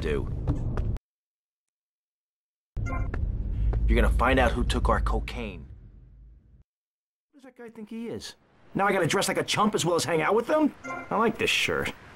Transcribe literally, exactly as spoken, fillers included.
do. You're gonna find out who took our cocaine. Who does that guy think he is? Now I gotta dress like a chump as well as hang out with them? I like this shirt.